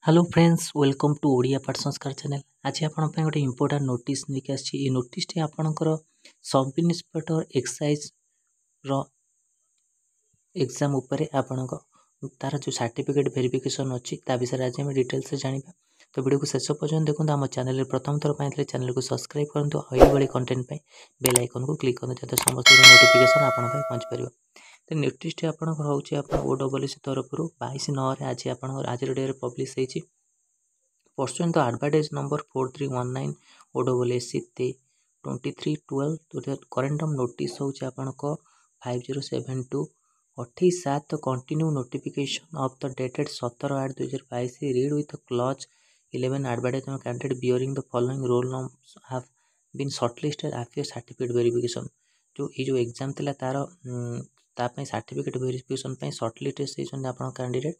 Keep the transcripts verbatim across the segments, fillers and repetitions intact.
Hello friends welcome to Odia पाठ संस्कार channel. आज आपण गोटे इंपोर्टाट नोटिस लेके आसी नोटिस टे आपणकर सब इन्स्पेक्टर एक्साइज रो एग्जाम उपरे आपण तार जो सर्टिफिकेट वेरिफिकेशन अच्छी विषय आज आम डिटेल्स से जाना। तो वीडियो को शेष पर्यटन देखो आम चैनल प्रथम थर पाई चैनल को सब्सक्राइब करूँ और कंटेंट बेल आइकन को क्लिक करूँ जैसे समस्त नोटिफिकेशन आप पहुँच पार। तो नोटिस टे आपंकर हूँ ओ डबल एस तरफ बाईस नौ आज आप आज डेट पब्लिश होती pursuant advertise number four three one nine O double S C twenty three twelve current notice हूँ आपको फाइव जीरो सेवेन टू अट्ठाईस सात continue notification of the dated सतर आठ दुई हजार बैस read with clause eleven advertisement candidate bearing the following roll numbers have been shortlisted after certificate verification. जो ये जो एग्जाम थिला तार तापाई सर्टिफिकेट वेरिफिकेशन पे शॉर्टलिस्ट होइछन आपन कैंडिडेट।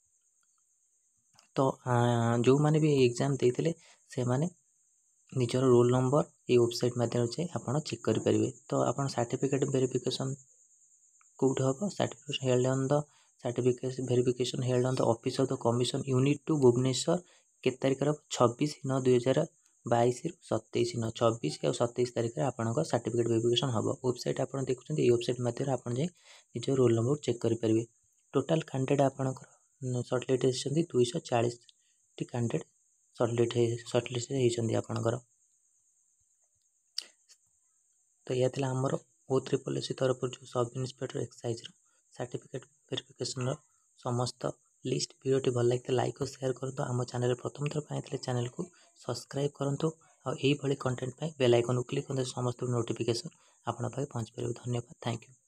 तो जो माने भी एग्जाम देते से माने निजर रोल नंबर ये वेबसाइट माध्यम से आपन चेक करि परिबे। तो आपन सर्टिफिकेट वेरिफिकेशन कोड हम certification held on the certificate verification held on the office of the commission unit two Bhubaneswar के तारीख छब्बीस नौ दुई हजार बैस सतैश न छब्बीस और सतैश तारीख में आपंक सर्टिफिकेट वेरिफिकेशन हम वेबसाइट आप देखुं ये वेबसाइट मध्य आप निज रोल नंबर चेक करेंगे। टोटाल कैंडिडेट आपंकर सर्टलिस्ट दुईश चालीस टी कैंडिडेट सर्टलिस्ट सर्टलिस्ट होती आपंकर। तो यह थी आमर ओ ट्रिपल एस तरफ जो sub inspector excise certificate verification समस्त लिस्ट। वीडियो भल लगे लाइक और शेयर करूँ आम चैनल प्रथम थर पाई चैनल को सब्सक्राइब करूँ और यही कंटेंट बेल आइकन क्लिक करते समस्त नोटिफिकेशन आप पहुँच पारे। धन्यवाद, थैंक यू।